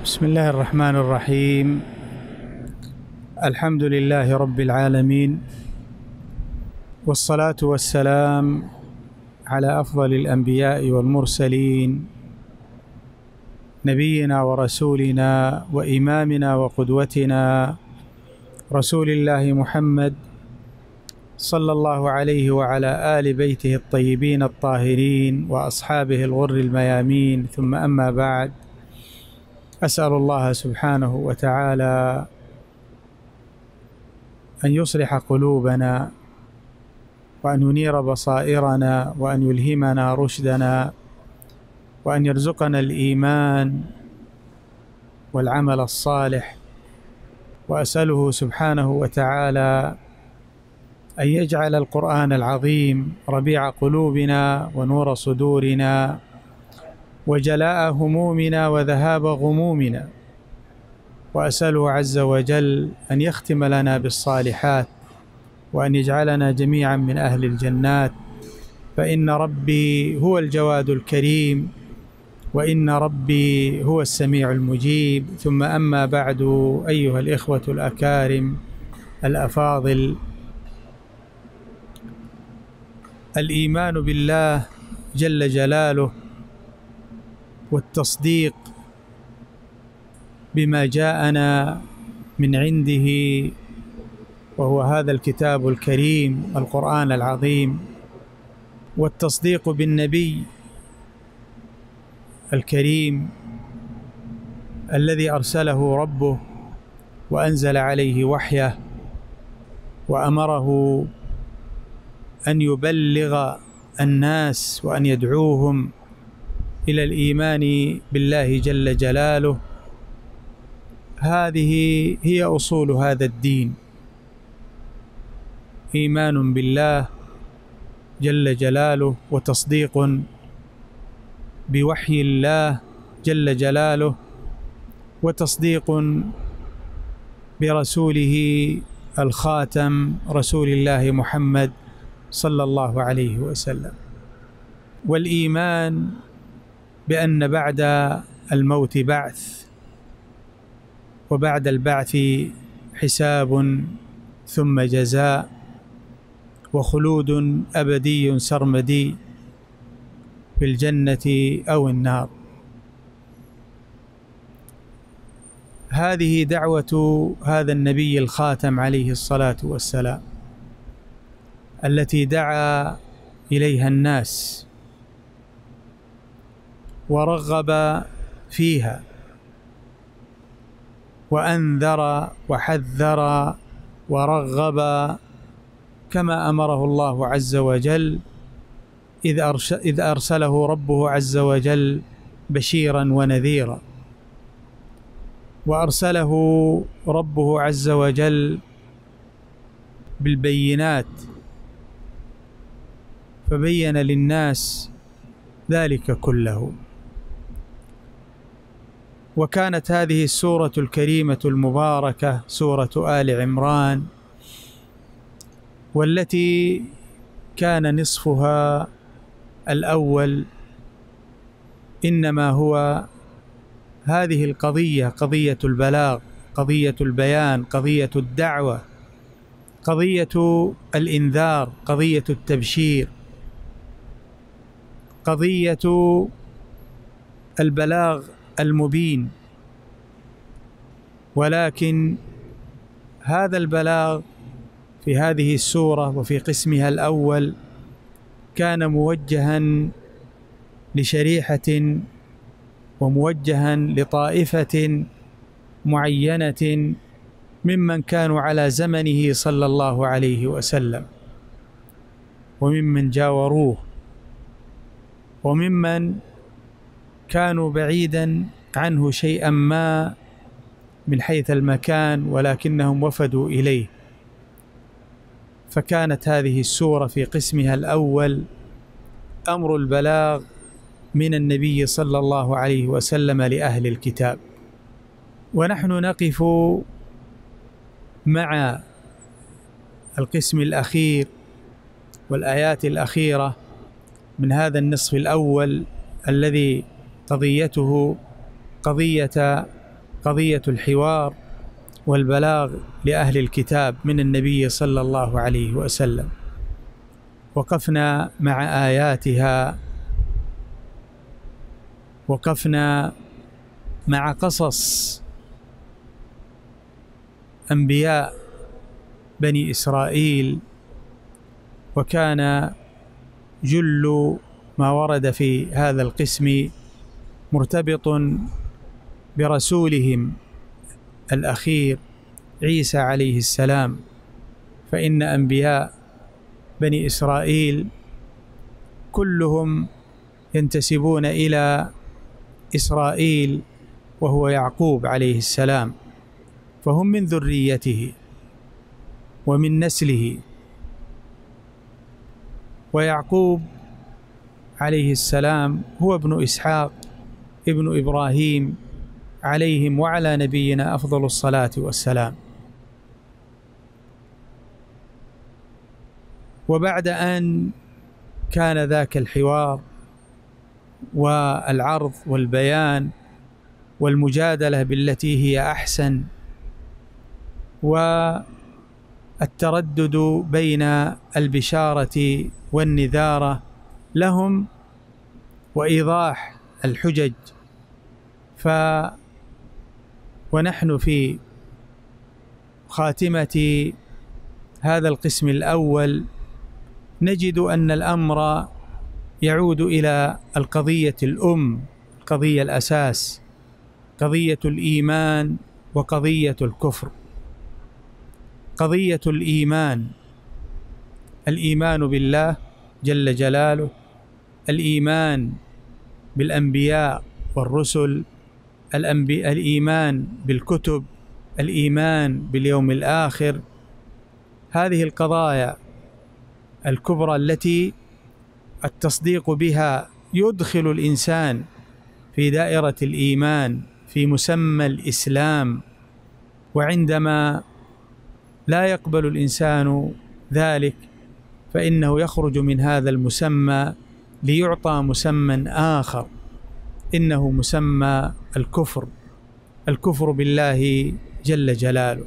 بسم الله الرحمن الرحيم. الحمد لله رب العالمين، والصلاة والسلام على أفضل الأنبياء والمرسلين، نبينا ورسولنا وإمامنا وقدوتنا رسول الله محمد صلى الله عليه وعلى آل بيته الطيبين الطاهرين وأصحابه الغر الميامين، ثم أما بعد. أسأل الله سبحانه وتعالى أن يصلح قلوبنا، وأن ينير بصائرنا، وأن يلهمنا رشدنا، وأن يرزقنا الإيمان والعمل الصالح. وأسأله سبحانه وتعالى أن يجعل القرآن العظيم ربيع قلوبنا ونور صدورنا وجلاء همومنا وذهاب غمومنا. وأسأله عز وجل أن يختم لنا بالصالحات، وأن يجعلنا جميعا من أهل الجنات، فإن ربي هو الجواد الكريم، وإن ربي هو السميع المجيب. ثم أما بعد، أيها الإخوة الأكارم الأفاضل، الإيمان بالله جل جلاله والتصديق بما جاءنا من عنده، وهو هذا الكتاب الكريم القرآن العظيم، والتصديق بالنبي الكريم الذي أرسله ربه وأنزل عليه وحيه، وأمره أن يبلغ الناس وأن يدعوهم إلى الإيمان بالله جل جلاله. هذه هي أصول هذا الدين: إيمان بالله جل جلاله، وتصديق بوحي الله جل جلاله، وتصديق برسوله الخاتم رسول الله محمد صلى الله عليه وسلم، والإيمان بأن بعد الموت بعث، وبعد البعث حساب ثم جزاء، وخلود أبدي سرمدي في الجنة أو النار. هذه دعوة هذا النبي الخاتم عليه الصلاة والسلام، التي دعا إليها الناس ورغب فيها وأنذر وحذر ورغب، كما أمره الله عز وجل إذ أرسله ربه عز وجل بشيرا ونذيرا، وأرسله ربه عز وجل بالبينات، فبين للناس ذلك كله. وكانت هذه السورة الكريمة المباركة سورة آل عمران، والتي كان نصفها الأول إنما هو هذه القضية، قضية البلاغ، قضية البيان، قضية الدعوة، قضية الإنذار، قضية التبشير، قضية البلاغ المبين. ولكن هذا البلاغ في هذه السورة وفي قسمها الأول كان موجها لشريحة وموجها لطائفة معينة ممن كانوا على زمنه صلى الله عليه وسلم، وممن جاوروه، وممن كانوا بعيدا عنه شيئا ما من حيث المكان، ولكنهم وفدوا إليه. فكانت هذه السورة في قسمها الأول أمر البلاغ من النبي صلى الله عليه وسلم لأهل الكتاب. ونحن نقف مع القسم الأخير والآيات الأخيرة من هذا النصف الأول، الذي قضيته قضية قضية الحوار والبلاغ لأهل الكتاب من النبي صلى الله عليه وسلم. وقفنا مع آياتها، وقفنا مع قصص أنبياء بني إسرائيل، وكان جل ما ورد في هذا القسم مرتبط برسولهم الأخير عيسى عليه السلام، فإن أنبياء بني إسرائيل كلهم ينتسبون إلى إسرائيل وهو يعقوب عليه السلام، فهم من ذريته ومن نسله. ويعقوب عليه السلام هو ابن إسحاق ابن إبراهيم عليهم وعلى نبينا أفضل الصلاة والسلام. وبعد أن كان ذاك الحوار والعرض والبيان والمجادلة بالتي هي أحسن والتردد بين البشارة والنذارة لهم وإيضاح الحجج، ونحن في خاتمة هذا القسم الأول نجد أن الأمر يعود إلى القضية القضية الأساس، قضية الإيمان وقضية الكفر. قضية الإيمان بالله جل جلاله، الإيمان بالأنبياء والرسل، الإيمان بالكتب، الإيمان باليوم الآخر. هذه القضايا الكبرى التي التصديق بها يدخل الإنسان في دائرة الإيمان في مسمى الإسلام، وعندما لا يقبل الإنسان ذلك فإنه يخرج من هذا المسمى ليعطى مسمى آخر، إنه مسمى الكفر بالله جل جلاله.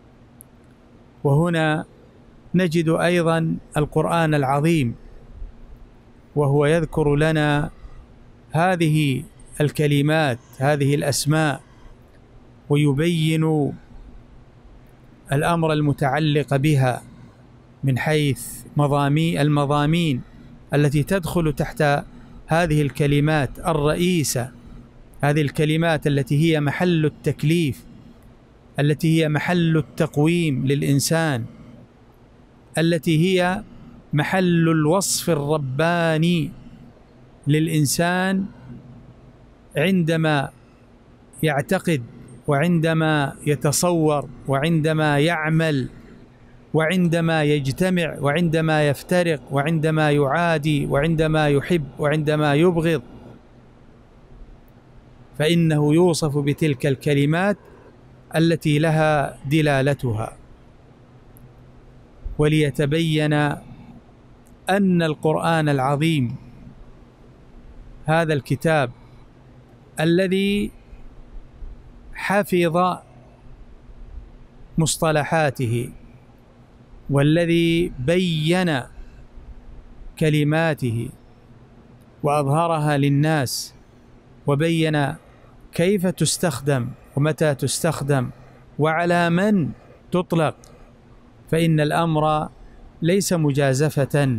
وهنا نجد أيضا القرآن العظيم وهو يذكر لنا هذه الكلمات، هذه الأسماء، ويبين الأمر المتعلق بها من حيث المضامين التي تدخل تحت هذه الكلمات الرئيسة، هذه الكلمات التي هي محل التكليف، التي هي محل التقويم للإنسان، التي هي محل الوصف الرباني للإنسان عندما يعتقد وعندما يتصور وعندما يعمل وعندما يجتمع وعندما يفترق وعندما يعادي وعندما يحب وعندما يبغض، فإنه يوصف بتلك الكلمات التي لها دلالتها. وليتبين أن القرآن العظيم هذا الكتاب الذي حفظ مصطلحاته والذي بين كلماته وأظهرها للناس وبين كيف تستخدم ومتى تستخدم وعلى من تطلق، فإن الأمر ليس مجازفة،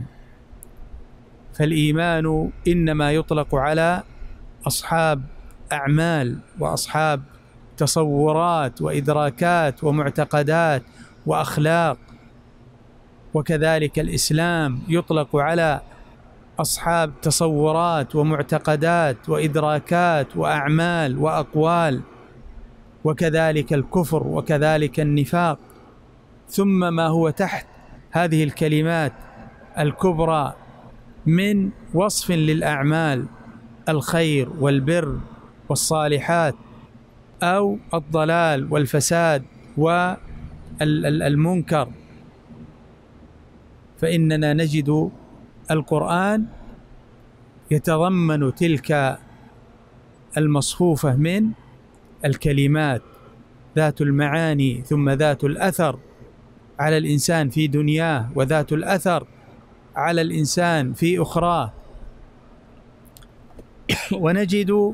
فالإيمان إنما يطلق على أصحاب أعمال وأصحاب تصورات وإدراكات ومعتقدات وأخلاق، وكذلك الإسلام يطلق على أصحاب تصورات ومعتقدات وإدراكات وأعمال وأقوال، وكذلك الكفر وكذلك النفاق، ثم ما هو تحت هذه الكلمات الكبرى من وصف للأعمال، الخير والبر والصالحات، أو الضلال والفساد والمنكر. فإننا نجد القرآن يتضمن تلك المصفوفة من الكلمات ذات المعاني ثم ذات الأثر على الإنسان في دنياه وذات الأثر على الإنسان في أخراه. ونجد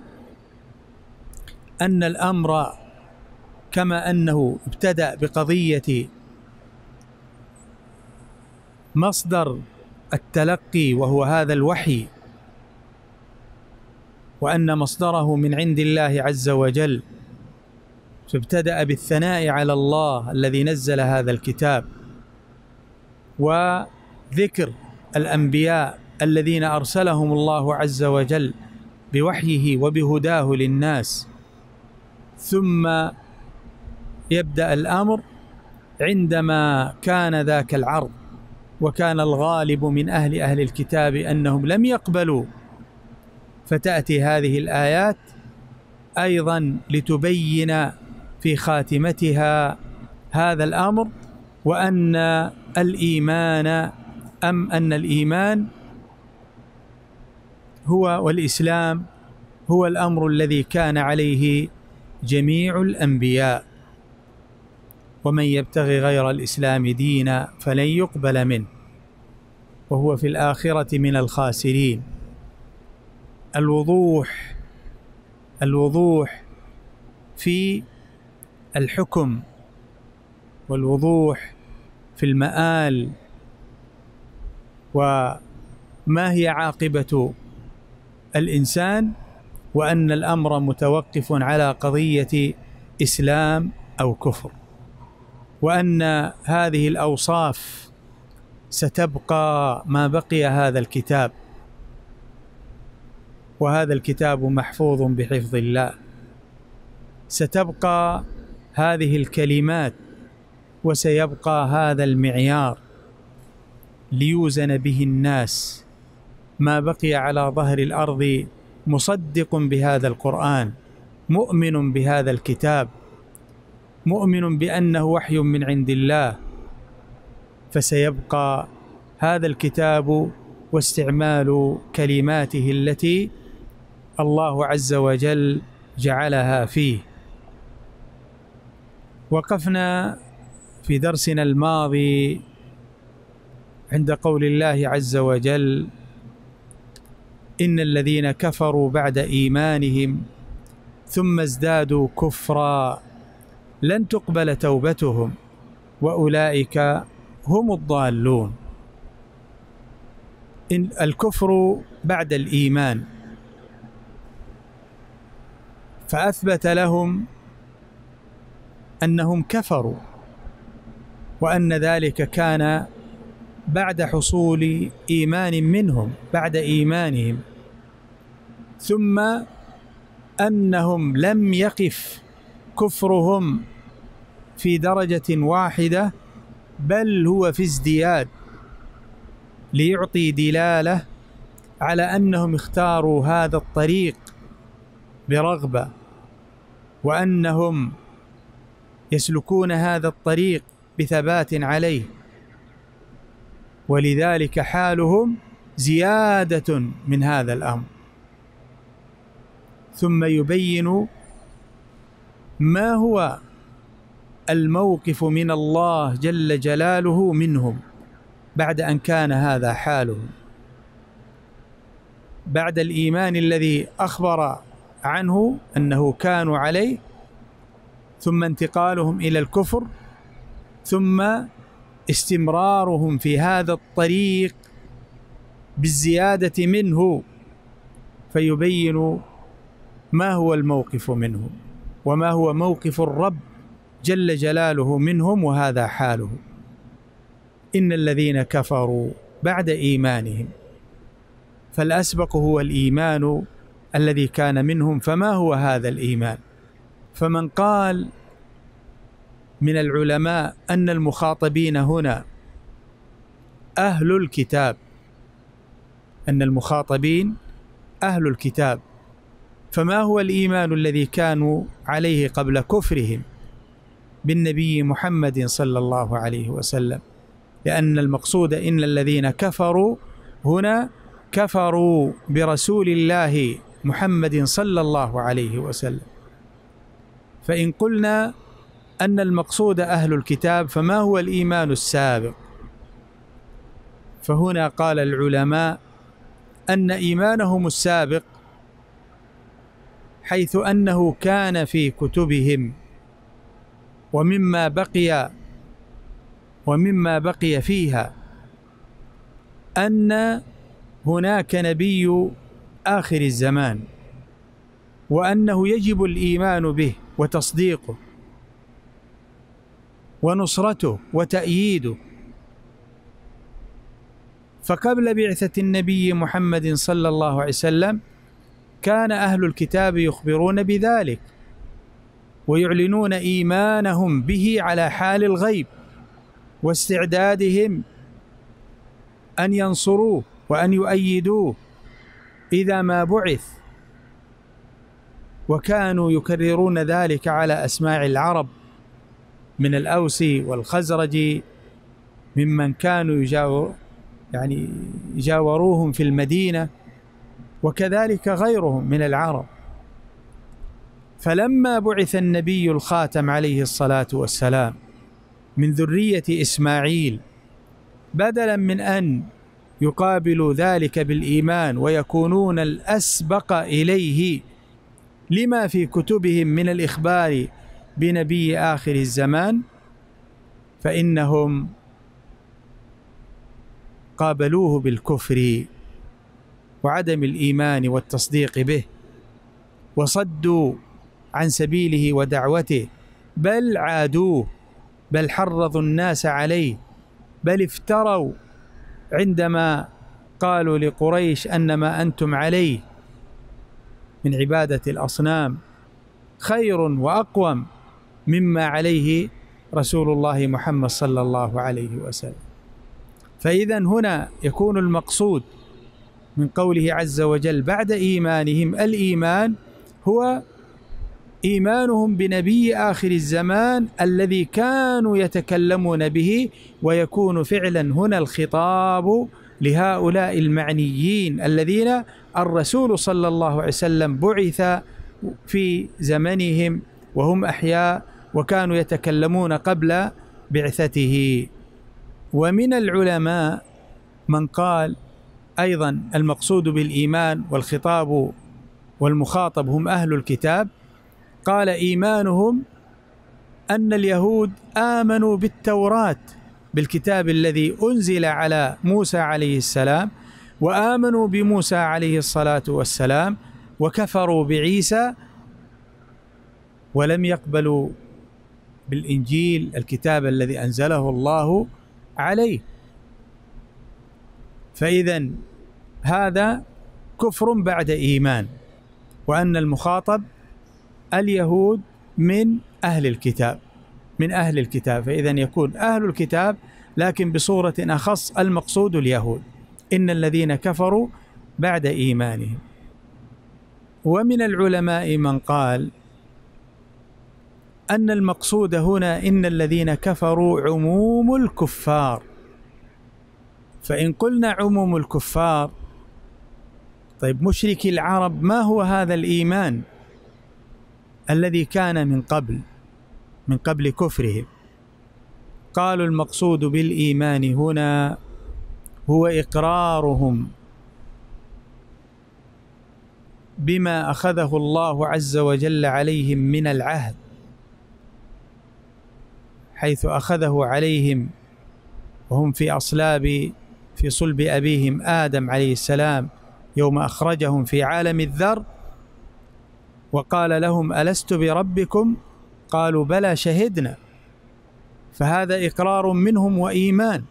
أن الأمر كما أنه ابتدأ بقضية مصدر التلقي وهو هذا الوحي، وأن مصدره من عند الله عز وجل، فابتدأ بالثناء على الله الذي نزل هذا الكتاب، وذكر الأنبياء الذين أرسلهم الله عز وجل بوحيه وبهداه للناس. ثم يبدأ الأمر عندما كان ذاك العرض وكان الغالب من أهل الكتاب أنهم لم يقبلوا، فتأتي هذه الآيات أيضا لتبين في خاتمتها هذا الأمر، وأن الإيمان هو والإسلام هو الأمر الذي كان عليه جميع الأنبياء، ومن يبتغي غير الإسلام دينا فلن يقبل منه وهو في الآخرة من الخاسرين. الوضوح في الحكم، والوضوح في المآل، وما هي عاقبة الإنسان، وأن الأمر متوقف على قضية إسلام أو كفر، وأن هذه الأوصاف ستبقى ما بقي هذا الكتاب، وهذا الكتاب محفوظ بحفظ الله. ستبقى هذه الكلمات وسيبقى هذا المعيار ليوزن به الناس. ما بقي على ظهر الأرض مصدق بهذا القرآن، مؤمن بهذا الكتاب، مؤمن بأنه وحي من عند الله، فسيبقى هذا الكتاب واستعمال كلماته التي الله عز وجل جعلها فيه. وقفنا في درسنا الماضي عند قول الله عز وجل: إن الذين كفروا بعد إيمانهم ثم ازدادوا كفرا لن تقبل توبتهم وأولئك هم الضالون. إن الكفر بعد الإيمان، فأثبت لهم أنهم كفروا، وأن ذلك كان بعد حصول إيمان منهم بعد إيمانهم، ثم أنهم لم يقف كفرهم في درجة واحدة، بل هو في ازدياد، ليعطي دلالة على أنهم اختاروا هذا الطريق برغبة، وأنهم يسلكون هذا الطريق بثبات عليه، ولذلك حالهم زيادة من هذا الأمر. ثم يبين ما هو الموقف من الله جل جلاله منهم بعد أن كان هذا حالهم، بعد الإيمان الذي أخبر عنه أنه كانوا عليه، ثم انتقالهم إلى الكفر، ثم استمرارهم في هذا الطريق بالزيادة منه، فيبين ما هو الموقف منهم وما هو موقف الرب جل جلاله منهم، وهذا حاله. إن الذين كفروا بعد إيمانهم، فالأسبق هو الإيمان الذي كان منهم. فما هو هذا الإيمان؟ فمن قال من العلماء أن المخاطبين هنا أهل الكتاب، أن المخاطبين أهل الكتاب، فما هو الإيمان الذي كانوا عليه قبل كفرهم بالنبي محمد صلى الله عليه وسلم؟ لأن المقصود إن الذين كفروا هنا كفروا برسول الله محمد صلى الله عليه وسلم. فإن قلنا أن المقصود أهل الكتاب، فما هو الإيمان السابق؟ فهنا قال العلماء أن إيمانهم السابق حيث أنه كان في كتبهم ومما بقي فيها أن هناك نبي آخر الزمان، وأنه يجب الإيمان به وتصديقه ونصرته وتأييده. فقبل بعثة النبي محمد صلى الله عليه وسلم كان أهل الكتاب يخبرون بذلك ويعلنون إيمانهم به على حال الغيب واستعدادهم أن ينصروه وأن يؤيدوه إذا ما بعث، وكانوا يكررون ذلك على أسماع العرب من الأوس والخزرج ممن كانوا يجاوروهم في المدينة، وكذلك غيرهم من العرب. فلما بعث النبي الخاتم عليه الصلاة والسلام من ذرية إسماعيل، بدلا من أن يقابلوا ذلك بالإيمان ويكونون الأسبق إليه لما في كتبهم من الإخبار بنبي آخر الزمان، فإنهم قابلوه بالكفر وعدم الإيمان والتصديق به، وصدوا عن سبيله ودعوته، بل عادوه، بل حرضوا الناس عليه، بل افتروا عندما قالوا لقريش أن ما أنتم عليه من عبادة الأصنام خير وأقوم مما عليه رسول الله محمد صلى الله عليه وسلم. فإذا هنا يكون المقصود من قوله عز وجل بعد إيمانهم الإيمان هو إيمانهم بنبي آخر الزمان الذي كانوا يتكلمون به، ويكون فعلا هنا الخطاب لهؤلاء المعنيين الذين الرسول صلى الله عليه وسلم بعث في زمنهم وهم أحياء وكانوا يتكلمون قبل بعثته. ومن العلماء من قال أيضا المقصود بالإيمان والخطاب والمخاطب هم أهل الكتاب، قال إيمانهم أن اليهود آمنوا بالتوراة بالكتاب الذي أنزل على موسى عليه السلام، وآمنوا بموسى عليه الصلاة والسلام، وكفروا بعيسى ولم يقبلوا بالإنجيل الكتاب الذي أنزله الله عليه. فإذا هذا كفر بعد إيمان، وأن المخاطب اليهود من أهل الكتاب، فإذا يكون أهل الكتاب لكن بصورة أخص المقصود اليهود، إن الذين كفروا بعد إيمانهم. ومن العلماء من قال أن المقصود هنا إن الذين كفروا عموم الكفار. فإن قلنا عموم الكفار، طيب مشركي العرب ما هو هذا الإيمان الذي كان من قبل كفرهم؟ قالوا المقصود بالإيمان هنا هو إقرارهم بما أخذه الله عز وجل عليهم من العهد، حيث أخذه عليهم وهم في صلب أبيهم آدم عليه السلام يوم أخرجهم في عالم الذر، وقال لهم ألست بربكم؟ قالوا بلى شهدنا. فهذا إقرار منهم وإيمان.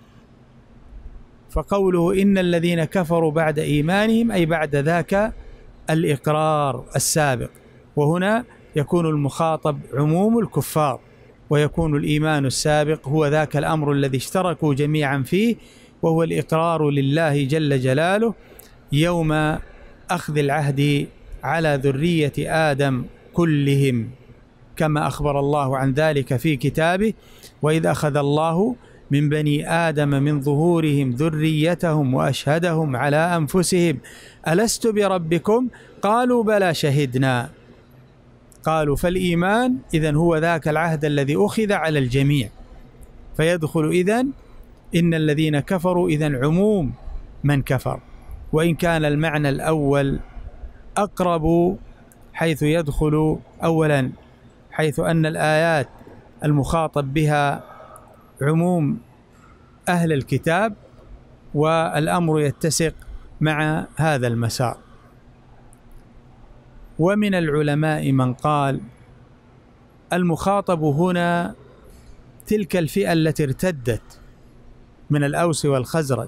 فقوله إن الذين كفروا بعد إيمانهم أي بعد ذاك الإقرار السابق، وهنا يكون المخاطب عموم الكفار، ويكون الإيمان السابق هو ذاك الأمر الذي اشتركوا جميعا فيه، وهو الإقرار لله جل جلاله يوم أخذ العهد على ذرية آدم كلهم، كما أخبر الله عن ذلك في كتابه: وإذ أخذ الله من بني آدم من ظهورهم ذريتهم وأشهدهم على أنفسهم ألست بربكم؟ قالوا بلى شهدنا. قالوا فالإيمان إذن هو ذاك العهد الذي أخذ على الجميع، فيدخل إذن إن الذين كفروا إذن عموم من كفر، وإن كان المعنى الأول أقرب، حيث يدخل أولا حيث أن الآيات المخاطب بها عموم أهل الكتاب، والأمر يتسق مع هذا المسار. ومن العلماء من قال المخاطب هنا تلك الفئة التي ارتدت من الأوس والخزرج،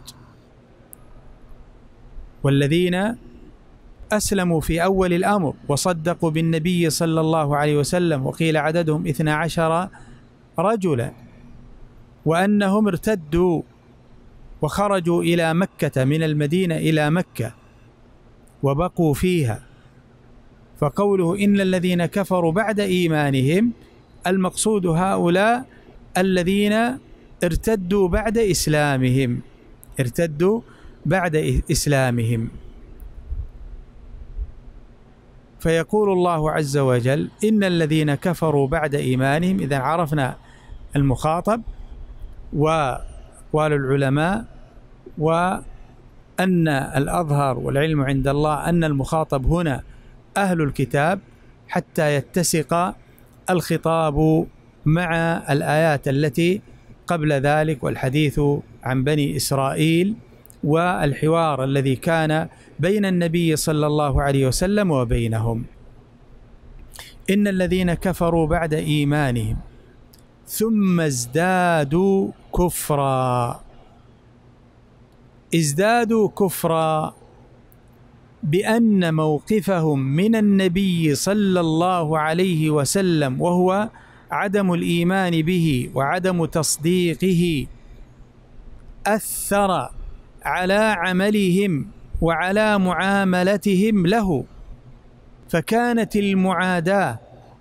والذين أسلموا في أول الأمر وصدقوا بالنبي صلى الله عليه وسلم، وقيل عددهم 12 رجلا، وأنهم ارتدوا وخرجوا إلى مكة من المدينة إلى مكة وبقوا فيها. فقوله إن الذين كفروا بعد إيمانهم، المقصود هؤلاء الذين ارتدوا بعد إسلامهم، ارتدوا بعد إسلامهم. فيقول الله عز وجل إن الذين كفروا بعد إيمانهم. إذا عرفنا المخاطب وأقوال العلماء، وأن الأظهر والعلم عند الله أن المخاطب هنا أهل الكتاب، حتى يتسق الخطاب مع الآيات التي قبل ذلك والحديث عن بني إسرائيل والحوار الذي كان بين النبي صلى الله عليه وسلم وبينهم. إن الذين كفروا بعد إيمانهم ثم ازدادوا كفرا. ازدادوا كفرا بأن موقفهم من النبي صلى الله عليه وسلم، وهو عدم الإيمان به وعدم تصديقه، أثر على عملهم وعلى معاملتهم له، فكانت المعاداة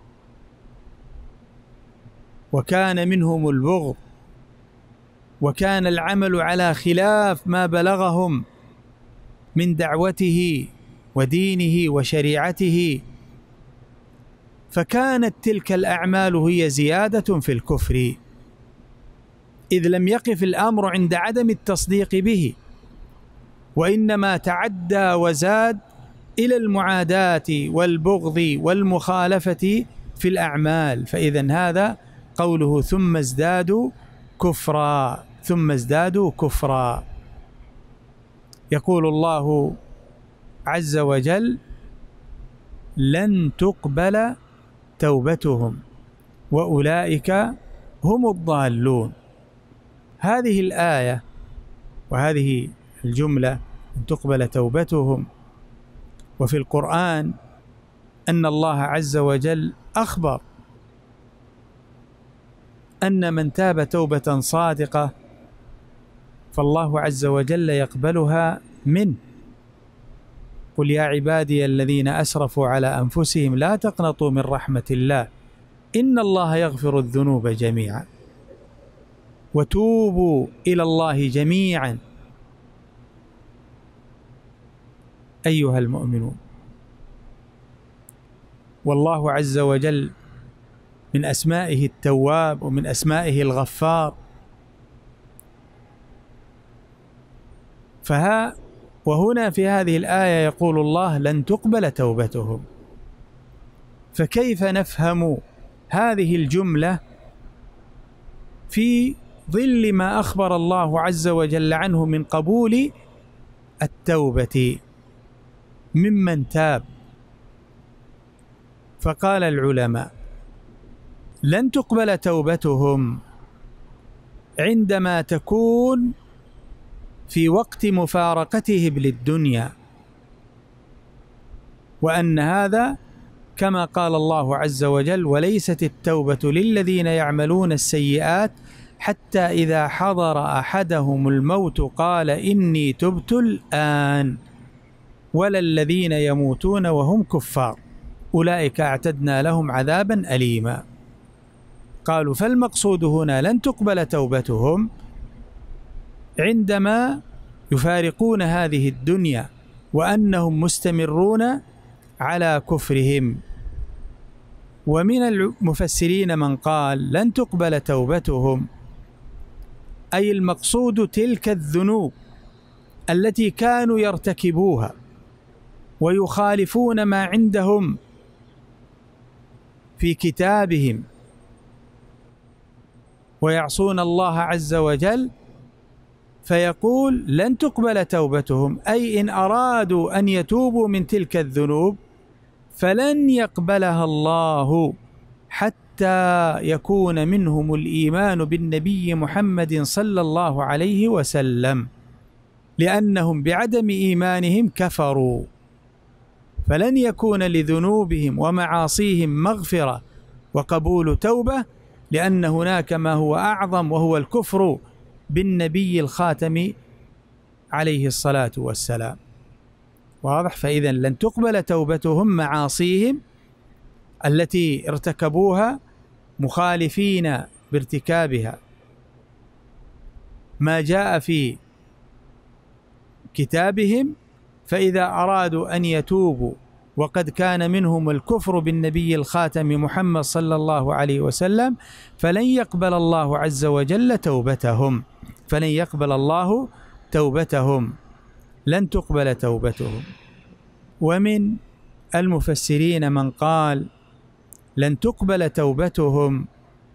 وكان منهم البغض، وكان العمل على خلاف ما بلغهم من دعوته ودينه وشريعته، فكانت تلك الأعمال هي زيادة في الكفر، إذ لم يقف الأمر عند عدم التصديق به، وإنما تعدى وزاد إلى المعاداة والبغض والمخالفة في الأعمال. فإذن هذا قوله ثم ازدادوا كفرا، ثم ازدادوا كفرا. يقول الله عز وجل لن تقبل توبتهم وأولئك هم الضالون. هذه الآية وهذه الجملة لن تقبل توبتهم، وفي القرآن أن الله عز وجل أخبر أن من تاب توبة صادقة فالله عز وجل يقبلها منه. قل يا عبادي الذين أسرفوا على أنفسهم لا تقنطوا من رحمة الله إن الله يغفر الذنوب جميعا وتوبوا إلى الله جميعا أيها المؤمنون. والله عز وجل من أسمائه التواب ومن أسمائه الغفار. وهنا في هذه الآية يقول الله لن تقبل توبتهم، فكيف نفهم هذه الجملة في ظل ما أخبر الله عز وجل عنه من قبول التوبة ممن تاب؟ فقال العلماء لن تقبل توبتهم عندما تكون في وقت مفارقتهم للدنيا، وأن هذا كما قال الله عز وجل وليست التوبة للذين يعملون السيئات حتى إذا حضر أحدهم الموت قال إني تبت الآن ولا الذين يموتون وهم كفار أولئك أعتدنا لهم عذابا أليما. قالوا فالمقصود هنا لن تقبل توبتهم عندما يفارقون هذه الدنيا وأنهم مستمرون على كفرهم ومن المفسرين من قال لن تقبل توبتهم، أي المقصود تلك الذنوب التي كانوا يرتكبوها ويخالفون ما عندهم في كتابهم ويعصون الله عز وجل، فيقول لن تقبل توبتهم، أي إن أرادوا أن يتوبوا من تلك الذنوب فلن يقبلها الله حتى يكون منهم الإيمان بالنبي محمد صلى الله عليه وسلم، لأنهم بعدم إيمانهم كفروا، فلن يكون لذنوبهم ومعاصيهم مغفرة وقبول توبة، لأن هناك ما هو أعظم وهو الكفر بالنبي الخاتم عليه الصلاة والسلام. واضح؟ فإذا لن تقبل توبتهم معاصيهم التي ارتكبوها مخالفين بارتكابها ما جاء في كتابهم، فإذا أرادوا أن يتوبوا وقد كان منهم الكفر بالنبي الخاتم محمد صلى الله عليه وسلم فلن يقبل الله عز وجل توبتهم، فلن يقبل الله توبتهم، لن تقبل توبتهم. ومن المفسرين من قال لن تقبل توبتهم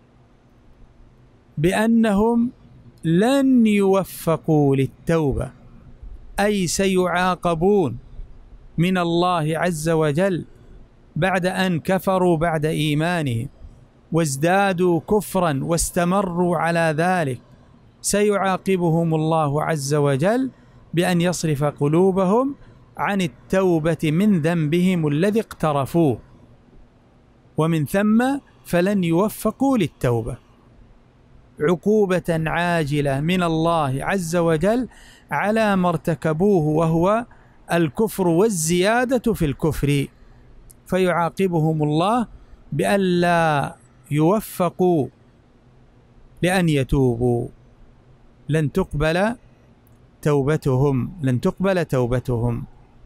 بأنهم لن يوفقوا للتوبة، أي سيعاقبون من الله عز وجل بعد أن كفروا بعد إيمانهم وازدادوا كفرا واستمروا على ذلك، سيعاقبهم الله عز وجل بأن يصرف قلوبهم عن التوبة من ذنبهم الذي اقترفوه، ومن ثم فلن يوفقوا للتوبة، عقوبة عاجلة من الله عز وجل على ما ارتكبوه وهو الكفر والزيادة في الكفر، فيعاقبهم الله بأن لا يوفقوا لأن يتوبوا، لن تقبل توبتهم، لن تقبل توبتهم.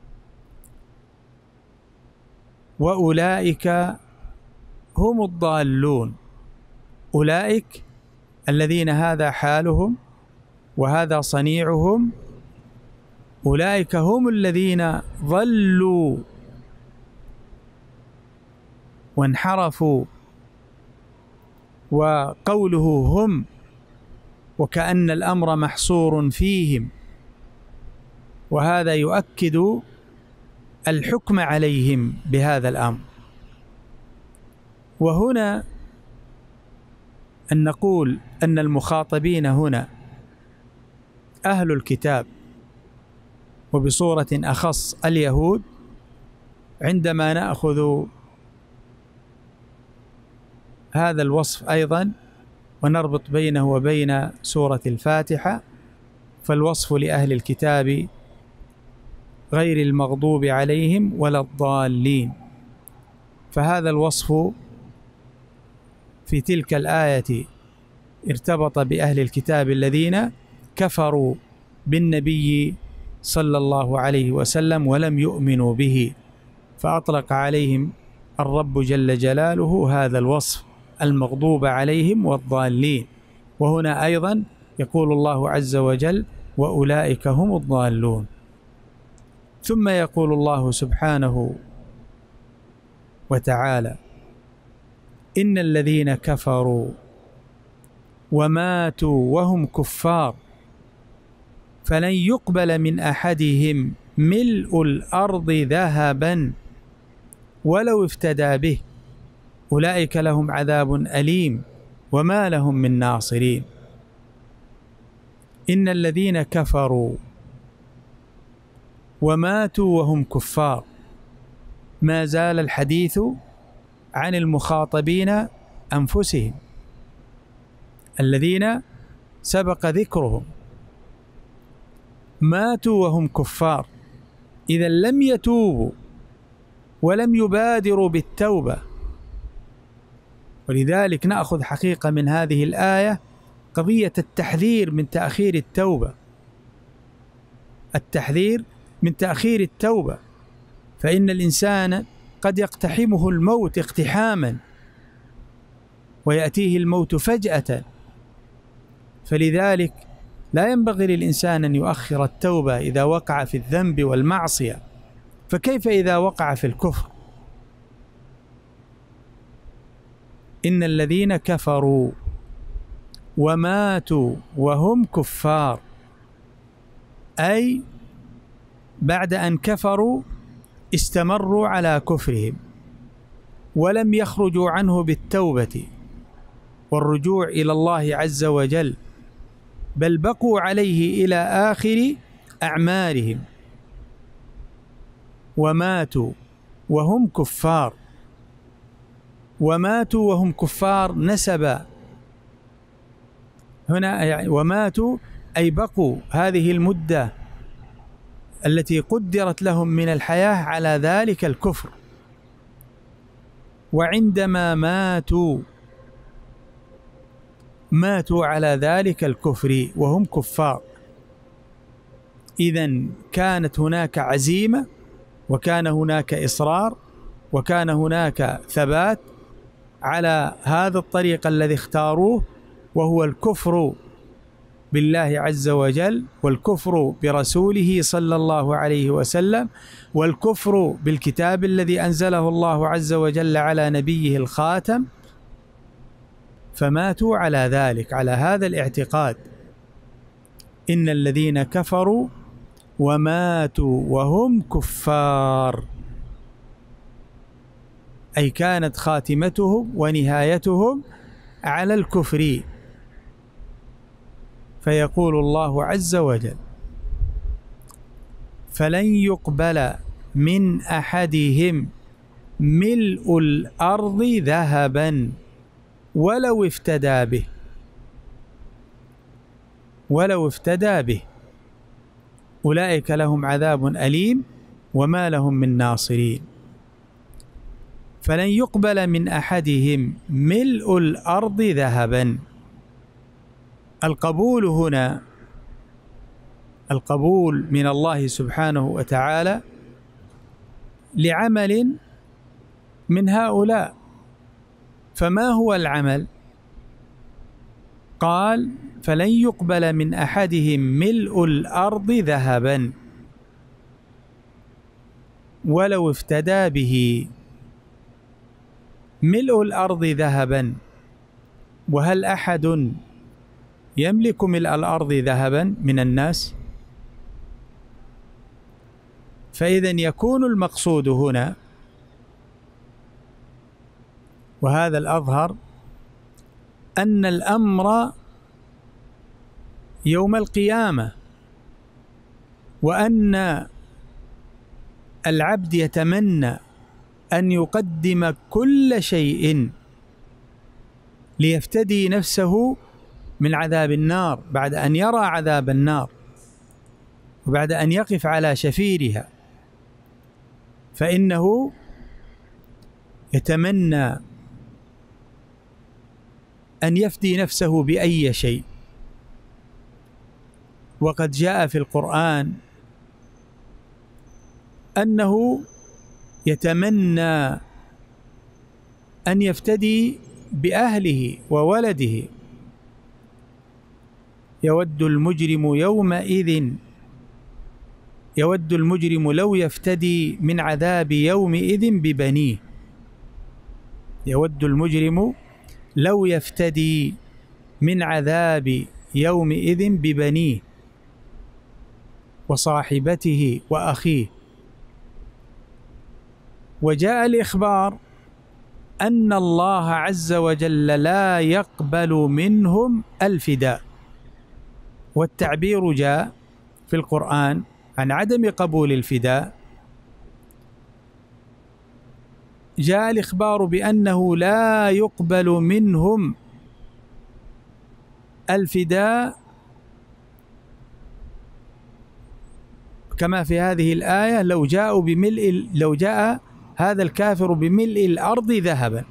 وأولئك هم الضالون، أولئك الذين هذا حالهم وهذا صنيعهم، أولئك هم الذين ضلوا وانحرفوا. وقوله هم وكأن الأمر محصور فيهم، وهذا يؤكد الحكم عليهم بهذا الأمر. وهنا أن نقول أن المخاطبين هنا أهل الكتاب، وبصورة أخص اليهود، عندما نأخذ هذا الوصف أيضا ونربط بينه وبين سورة الفاتحة، فالوصف لأهل الكتاب غير المغضوب عليهم ولا الضالين، فهذا الوصف في تلك الآية ارتبط بأهل الكتاب الذين كفروا بالنبي صلى الله عليه وسلم ولم يؤمنوا به، فأطلق عليهم الرب جل جلاله هذا الوصف المغضوب عليهم والضالين. وهنا أيضا يقول الله عز وجل وأولئك هم الضالون. ثم يقول الله سبحانه وتعالى إن الذين كفروا وماتوا وهم كفار فلن يقبل من أحدهم ملء الأرض ذهبا ولو افتدى به أولئك لهم عذاب أليم وما لهم من ناصرين. إن الذين كفروا وماتوا وهم كفار، ما زال الحديث عن المخاطبين أنفسهم الذين سبق ذكرهم، ماتوا وهم كفار، إذا لم يتوبوا ولم يبادروا بالتوبة. ولذلك نأخذ حقيقة من هذه الآية قضية التحذير من تأخير التوبة، التحذير من تأخير التوبة، فإن الإنسان قد يقتحمه الموت اقتحاما ويأتيه الموت فجأة. فلذلك لا ينبغي للإنسان أن يؤخر التوبة إذا وقع في الذنب والمعصية، فكيف إذا وقع في الكفر؟ إن الذين كفروا وماتوا وهم كفار، أي بعد أن كفروا استمروا على كفرهم ولم يخرجوا عنه بالتوبة والرجوع إلى الله عز وجل، بل بقوا عليه إلى آخر أعمارهم، وماتوا وهم كفار. وماتوا وهم كفار نسب هنا، يعني وماتوا أي بقوا هذه المدة التي قدرت لهم من الحياة على ذلك الكفر، وعندما ماتوا على ذلك الكفر وهم كفار. إذن كانت هناك عزيمة، وكان هناك إصرار، وكان هناك ثبات على هذا الطريق الذي اختاروه، وهو الكفر بالله عز وجل، والكفر برسوله صلى الله عليه وسلم، والكفر بالكتاب الذي أنزله الله عز وجل على نبيه الخاتم. فماتوا على ذلك، على هذا الاعتقاد. إن الذين كفروا وماتوا وهم كفار، أي كانت خاتمتهم ونهايتهم على الكفر. فيقول الله عز وجل: فلن يقبل من أحدهم ملء الأرض ذهبا ولو افتدى به، ولو افتدى به، أولئك لهم عذاب أليم وما لهم من ناصرين. فلن يقبل من أحدهم ملء الأرض ذهبا. القبول هنا القبول من الله سبحانه وتعالى لعمل من هؤلاء. فما هو العمل؟ قال: فلن يقبل من أحدهم ملء الأرض ذهبا ولو افتدى به. ملء الأرض ذهبا، وهل أحد يملك ملء الأرض ذهبا من الناس؟ فإذا يكون المقصود هنا، وهذا الأظهر، أن الأمر يوم القيامة، وأن العبد يتمنى أن يقدم كل شيء ليفتدي نفسه من عذاب النار بعد أن يرى عذاب النار وبعد أن يقف على شفيرها، فإنه يتمنى أن يفدي نفسه بأي شيء. وقد جاء في القرآن أنه يتمنى أن يفتدي بأهله وولده. يود المجرم لو يفتدي من عذاب يومئذ ببنيه. يود المجرم لو يفتدي من عذاب يومئذ ببنيه وصاحبته وأخيه. وجاء الإخبار أن الله عز وجل لا يقبل منهم الفداء، والتعبير جاء في القرآن عن عدم قبول الفداء. جاء الإخبار بأنه لا يقبل منهم الفداء كما في هذه الآية: لو جاء هذا الكافر بملء الأرض ذهبا.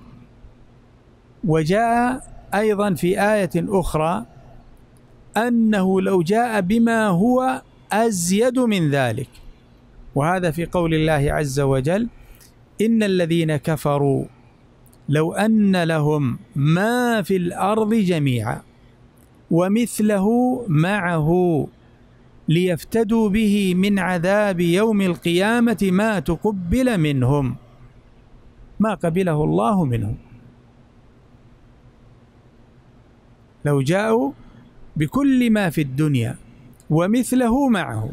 وجاء أيضا في آية أخرى أنه لو جاء بما هو أزيد من ذلك، وهذا في قول الله عز وجل: إن الذين كفروا لو أن لهم ما في الأرض جميعا ومثله معه ليفتدوا به من عذاب يوم القيامة ما تقبل منهم، ما قبله الله منهم. لو جاءوا بكل ما في الدنيا ومثله معه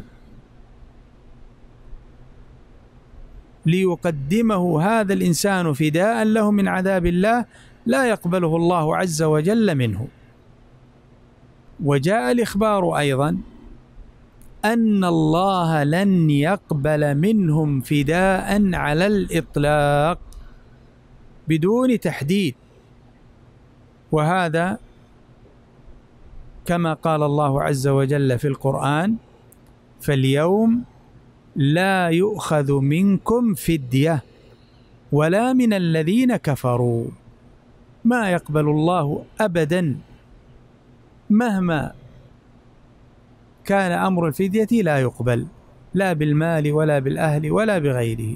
ليقدمه هذا الإنسان فداء له من عذاب الله، لا يقبله الله عز وجل منه. وجاء الإخبار أيضا أن الله لن يقبل منهم فداء على الإطلاق بدون تحديد، وهذا كما قال الله عز وجل في القرآن: فاليوم لا يؤخذ منكم فدية ولا من الذين كفروا. ما يقبل الله أبدا مهما كان أمر الفدية، لا يقبل لا بالمال ولا بالأهل ولا بغيره.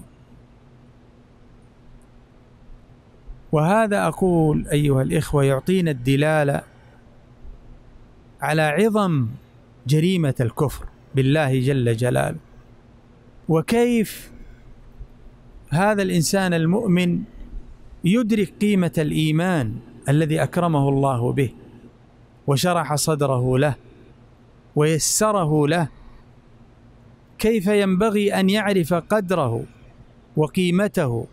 وهذا أقول أيها الإخوة يعطينا الدلالة على عظم جريمة الكفر بالله جل جلاله، وكيف هذا الإنسان المؤمن يدرك قيمة الإيمان الذي أكرمه الله به وشرح صدره له ويسره له، كيف ينبغي أن يعرف قدره وقيمته،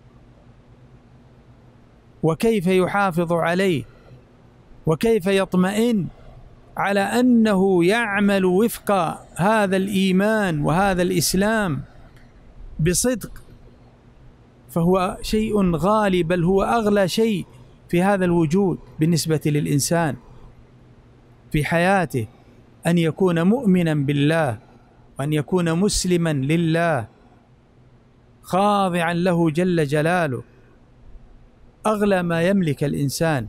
وكيف يحافظ عليه، وكيف يطمئن على أنه يعمل وفق هذا الإيمان وهذا الإسلام بصدق، فهو شيء غالي، بل هو أغلى شيء في هذا الوجود بالنسبة للإنسان في حياته، أن يكون مؤمنا بالله وأن يكون مسلما لله خاضعا له جل جلاله، أغلى ما يملك الإنسان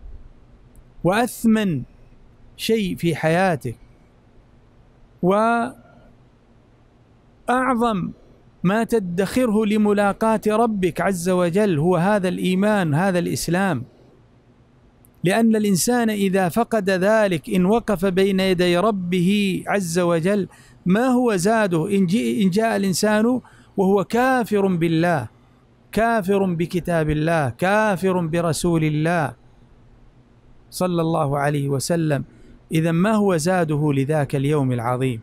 وأثمن شيء في حياته، وأعظم ما تدخره لملاقاة ربك عز وجل هو هذا الإيمان، هذا الإسلام. لأن الإنسان إذا فقد ذلك إن وقف بين يدي ربه عز وجل ما هو زاده إن جاء الإنسان وهو كافر بالله، كافر بكتاب الله، كافر برسول الله صلى الله عليه وسلم، إذا ما هو زاده لذاك اليوم العظيم؟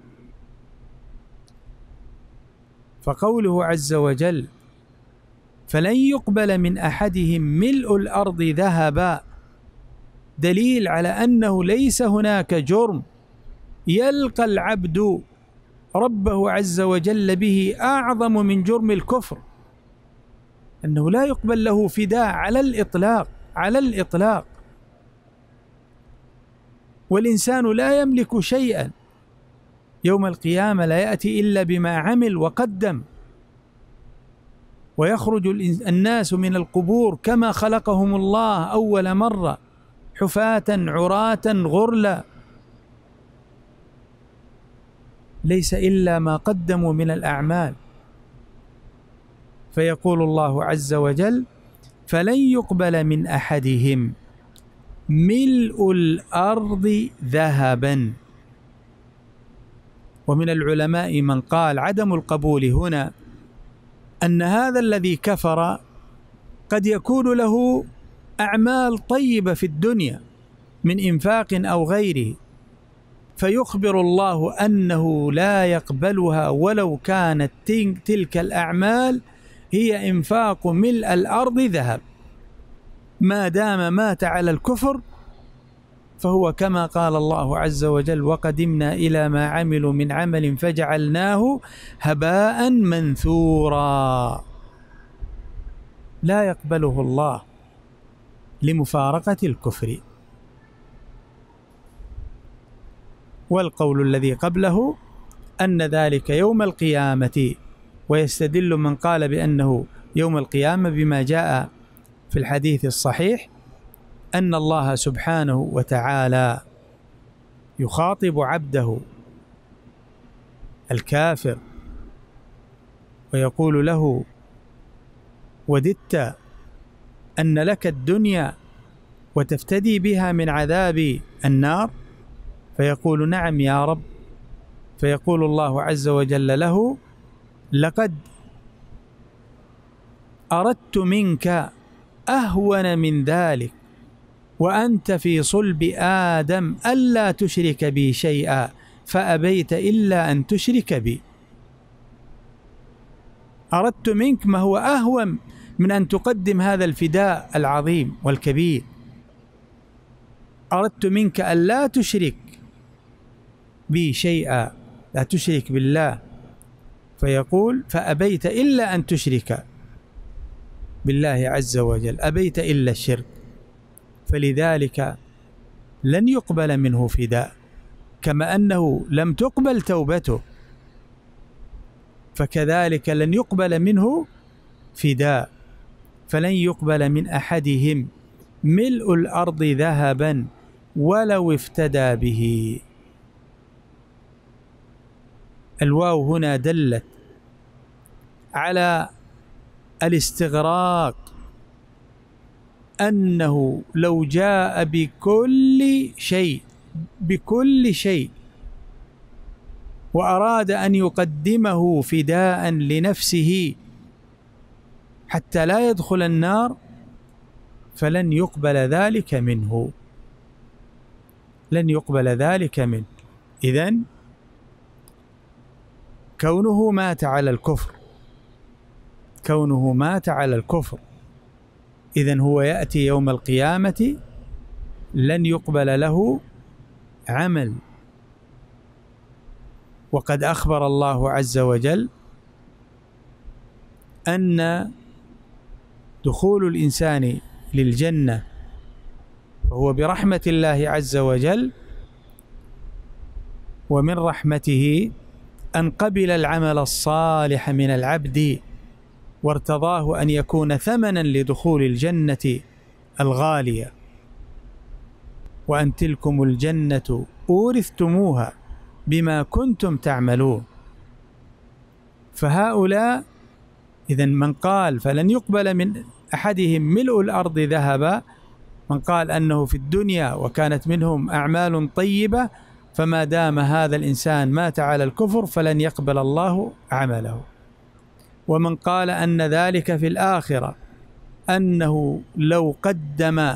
فقوله عز وجل: فلن يقبل من أحدهم ملء الأرض ذهبا، دليل على أنه ليس هناك جرم يلقى العبد ربه عز وجل به أعظم من جرم الكفر، أنه لا يقبل له فداء على الإطلاق، على الإطلاق. والإنسان لا يملك شيئا يوم القيامة، لا يأتي إلا بما عمل وقدم، ويخرج الناس من القبور كما خلقهم الله أول مرة، حفاة عراة غرلا، ليس إلا ما قدموا من الأعمال. فيقول الله عز وجل: فلن يقبل من أحدهم ملء الأرض ذهبا. ومن العلماء من قال عدم القبول هنا أن هذا الذي كفر قد يكون له أعمال طيبة في الدنيا من إنفاق أو غيره، فيخبر الله أنه لا يقبلها ولو كانت تلك الأعمال هي إنفاق ملء الأرض ذهب، ما دام مات على الكفر فهو كما قال الله عز وجل: وقدمنا إلى ما عملوا من عمل فجعلناه هباء منثورا. لا يقبله الله لمفارقة الكفر. والقول الذي قبله أن ذلك يوم القيامة، ويستدل من قال بأنه يوم القيامة بما جاء في الحديث الصحيح أن الله سبحانه وتعالى يخاطب عبده الكافر ويقول له: وددت أن لك الدنيا وتفتدي بها من عذاب النار؟ فيقول نعم يا رب. فيقول الله عز وجل له لقد أردت منك أهون من ذلك وأنت في صلب آدم ألا تشرك بي شيئا فأبيت إلا أن تشرك بي. أردت منك ما هو أهون من أن تقدم هذا الفداء العظيم والكبير. أردت منك ألا تشرك بي شيئا، لا تشرك بالله. فيقول فأبيت إلا أن تشرك بالله عز وجل، أبيت إلا الشرك، فلذلك لن يقبل منه فداء، كما أنه لم تقبل توبته فكذلك لن يقبل منه فداء. فلن يقبل من أحدهم ملء الأرض ذهبا ولو افتدى به. الواو هنا دلت على الاستغراق، أنه لو جاء بكل شيء وأراد أن يقدمه فداء لنفسه حتى لا يدخل النار فلن يقبل ذلك منه، لن يقبل ذلك منه. إذن كونه مات على الكفر، إذن هو يأتي يوم القيامة لن يقبل له عمل. وقد أخبر الله عز وجل أن دخول الإنسان للجنة وهو برحمة الله عز وجل، ومن رحمته أن قبل العمل الصالح من العبد وارتضاه أن يكون ثمنا لدخول الجنة الغالية. وأن تلكم الجنة أورثتموها بما كنتم تعملون. فهؤلاء إذن من قال فلن يقبل من أحدهم ملء الأرض ذهبا، من قال أنه في الدنيا وكانت منهم أعمال طيبة، فما دام هذا الإنسان مات على الكفر فلن يقبل الله عمله. ومن قال أن ذلك في الآخرة، أنه لو قدم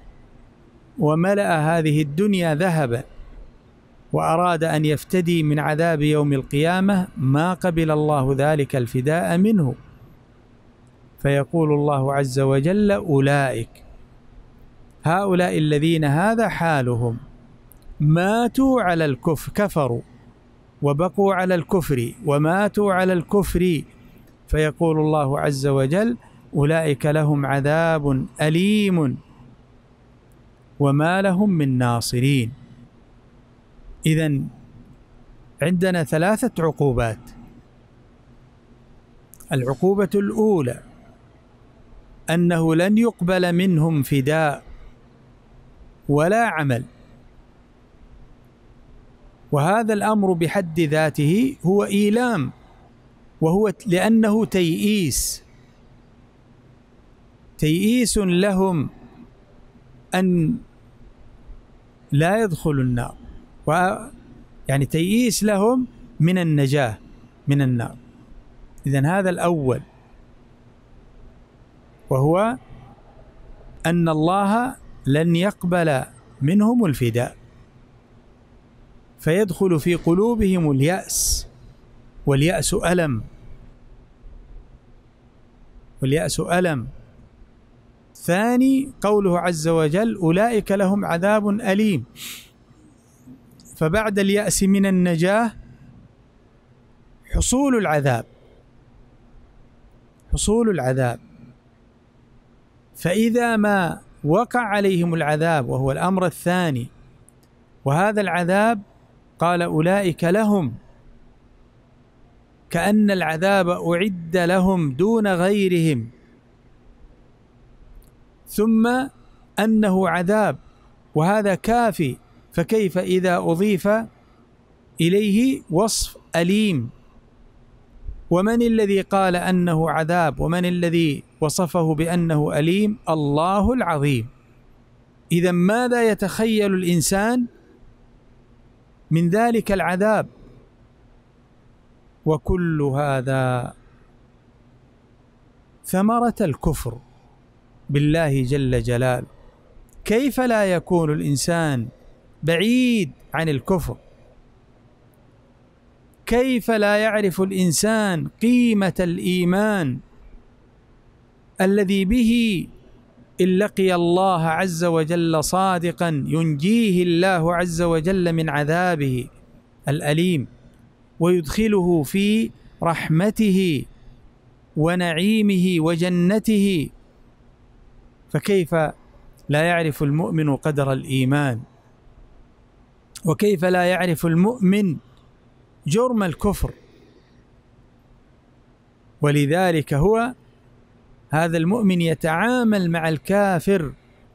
وملأ هذه الدنيا ذهبا وأراد أن يفتدي من عذاب يوم القيامة ما قبل الله ذلك الفداء منه. فيقول الله عز وجل أولئك، هؤلاء الذين هذا حالهم ماتوا على الكفر، كفروا وبقوا على الكفر وماتوا على الكفر، فيقول الله عز وجل أولئك لهم عذاب أليم وما لهم من ناصرين. إذن عندنا 3 عقوبات. العقوبة الأولى أنه لن يقبل منهم فداء ولا عمل، وهذا الأمر بحد ذاته هو إيلام، وهو لأنه تيئيس لهم أن لا يدخلوا النار، يعني تيئيس لهم من النجاة من النار. إذن هذا الأول، وهو أن الله لن يقبل منهم الفداء، فيدخل في قلوبهم اليأس، واليأس ألم. ثاني قوله عز وجل أولئك لهم عذاب أليم، فبعد اليأس من النجاة حصول العذاب. فإذا ما وقع عليهم العذاب وهو الأمر الثاني، وهذا العذاب قال أولئك لهم، كأن العذاب أعد لهم دون غيرهم، ثم أنه عذاب وهذا كافي، فكيف إذا أضيف إليه وصف أليم ومن الذي قال أنه عذاب؟ ومن الذي وصفه بأنه أليم؟ الله العظيم. إذا ماذا يتخيل الإنسان من ذلك العذاب؟ وكل هذا ثمرة الكفر بالله جل جلاله. كيف لا يكون الإنسان بعيد عن الكفر؟ كيف لا يعرف الإنسان قيمة الإيمان الذي به إن لقي الله عز وجل صادقا ينجيه الله عز وجل من عذابه الأليم ويدخله في رحمته ونعيمه وجنته؟ فكيف لا يعرف المؤمن قدر الإيمان؟ وكيف لا يعرف المؤمن جرم الكفر؟ ولذلك هو هذا المؤمن يتعامل مع الكافر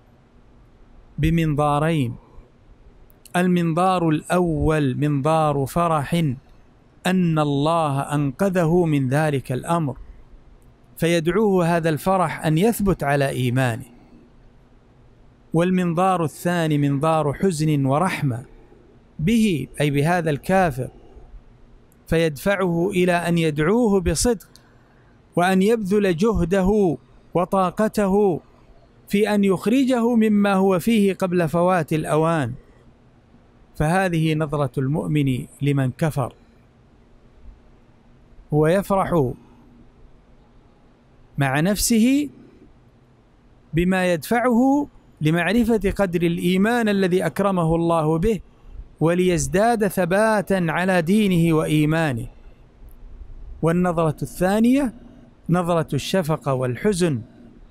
بمنظارين. المنظار الأول منظار فرح أن الله أنقذه من ذلك الأمر، فيدعوه هذا الفرح أن يثبت على إيمانه. والمنظار الثاني منظار حزن ورحمة به، أي بهذا الكافر، فيدفعه إلى أن يدعوه بصدق وأن يبذل جهده وطاقته في أن يخرجه مما هو فيه قبل فوات الأوان. فهذه نظرة المؤمن لمن كفر. هو يفرح مع نفسه بما يدفعه لمعرفة قدر الإيمان الذي أكرمه الله به، وليزداد ثباتا على دينه وإيمانه. والنظرة الثانية نظرة الشفقة والحزن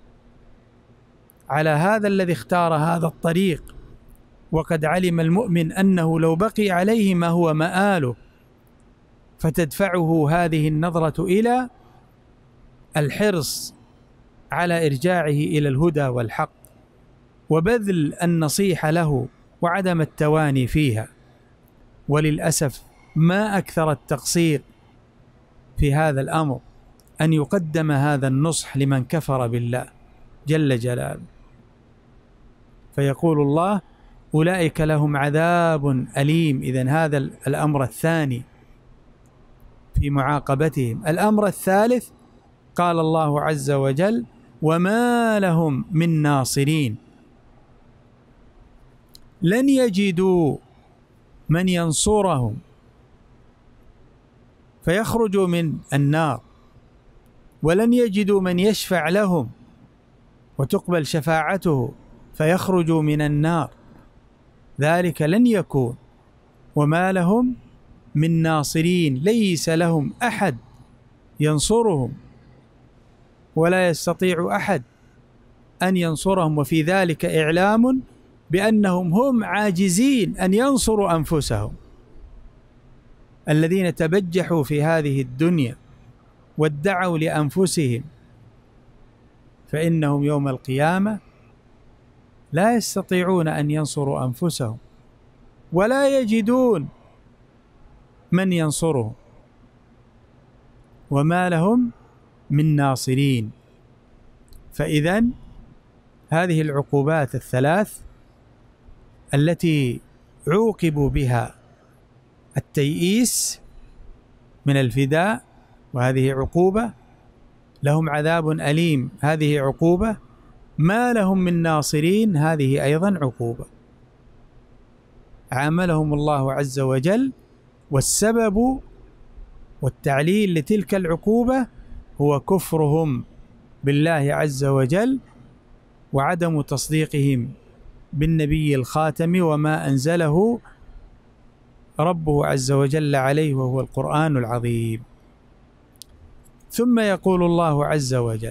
على هذا الذي اختار هذا الطريق، وقد علم المؤمن أنه لو بقي عليه ما هو مآله، فتدفعه هذه النظرة إلى الحرص على إرجاعه إلى الهدى والحق، وبذل النصيحة له وعدم التواني فيها. وللأسف ما أكثر التقصير في هذا الأمر، أن يقدم هذا النصح لمن كفر بالله جل جلاله. فيقول الله: أولئك لهم عذاب أليم. إذن هذا الأمر الثاني في معاقبتهم. الأمر الثالث قال الله عز وجل: وما لهم من ناصرين. لن يجدوا من ينصرهم فيخرجوا من النار، ولن يجدوا من يشفع لهم وتقبل شفاعته فيخرجوا من النار. ذلك لن يكون. وما لهم من ناصرين، ليس لهم أحد ينصرهم، ولا يستطيع أحد أن ينصرهم. وفي ذلك إعلام بأنهم هم عاجزين أن ينصروا أنفسهم. الذين تبجحوا في هذه الدنيا وادعوا لأنفسهم، فإنهم يوم القيامة لا يستطيعون أن ينصروا أنفسهم، ولا يجدون من ينصرهم. وما لهم من ناصرين. فإذن هذه العقوبات الثلاث التي عوقبوا بها التيئيس من الفداء، وهذه عقوبة، لهم عذاب أليم، هذه عقوبة، ما لهم من ناصرين، هذه أيضا عقوبة. عاملهم الله عز وجل، والسبب والتعليل لتلك العقوبة هو كفرهم بالله عز وجل وعدم تصديقهم بالنبي الخاتم وما أنزله ربه عز وجل عليه، وهو القرآن العظيم. ثم يقول الله عز وجل: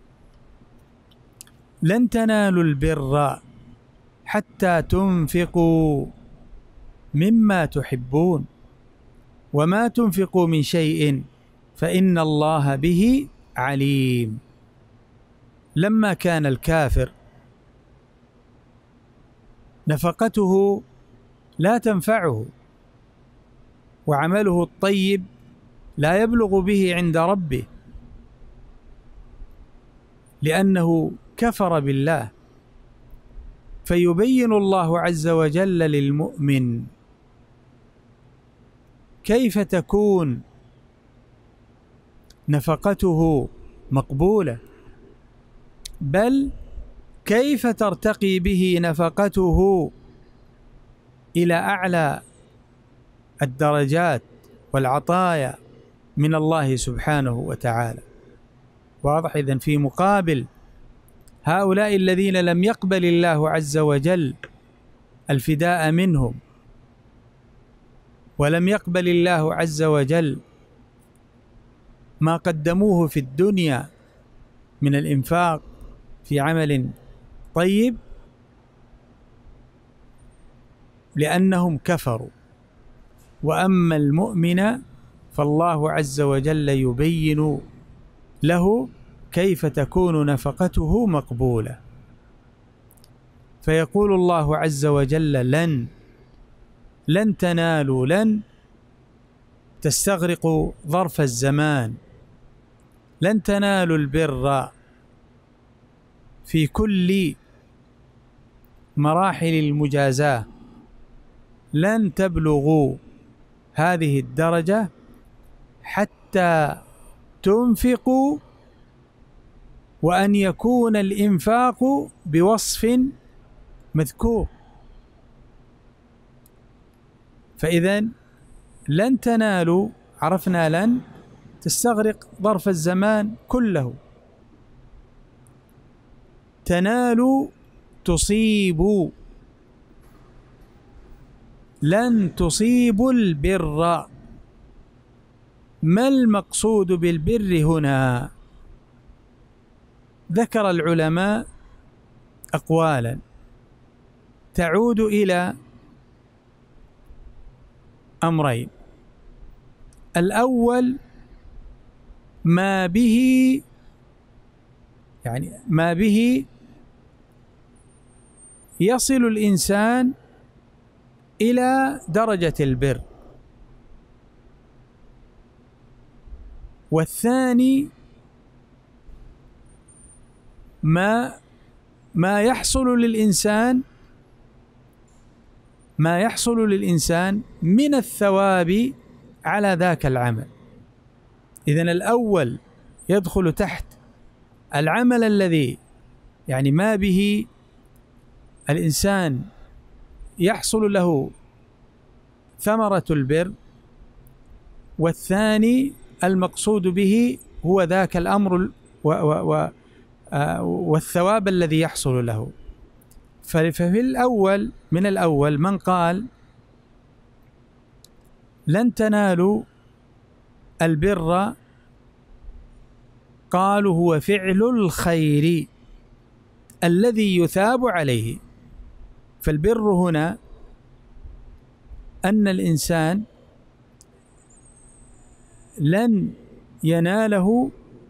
لن تنالوا البر حتى تنفقوا مما تحبون وما تنفقوا من شيء فإن الله به عليم. لما كان الكافر نفقته لا تنفعه، وعمله الطيب لا يبلغ به عند ربه، لأنه كفر بالله. فيبين الله عز وجل للمؤمن كيف تكون نفقته مقبولة، بل كيف ترتقي به نفقته إلى أعلى الدرجات والعطايا من الله سبحانه وتعالى. واضح؟ إذن في مقابل هؤلاء الذين لم يقبل الله عز وجل الفداء منهم، ولم يقبل الله عز وجل ما قدموه في الدنيا من الإنفاق في عمل طيب، لأنهم كفروا. وأما المؤمن فالله عز وجل يبين له كيف تكون نفقته مقبولة. فيقول الله عز وجل: لن تنالوا، لن تستغرقوا ظرف الزمان، لن تنالوا البر في كل مراحل المجازاة، لن تبلغوا هذه الدرجة حتى تنفقوا، وأن يكون الإنفاق بوصف مذكور. فإذا لن تنالوا، عرفنا لن تستغرق ظرف الزمان كله. تنالوا تصيبوا، لن تصيبوا البر. ما المقصود بالبر هنا؟ ذكر العلماء أقوالا تعود إلى أمرين. الأول ما به يصل الإنسان إلى درجة البر، والثاني ما يحصل للإنسان من الثواب على ذاك العمل. إذن الأول يدخل تحت العمل الذي ما به الإنسان يحصل له ثمرة البر، والثاني المقصود به هو ذاك الأمر والثواب الذي يحصل له. ففي الأول من قال لن تنالوا البر، قالوا هو فعل الخير الذي يثاب عليه. فالبر هنا أن الإنسان لن يناله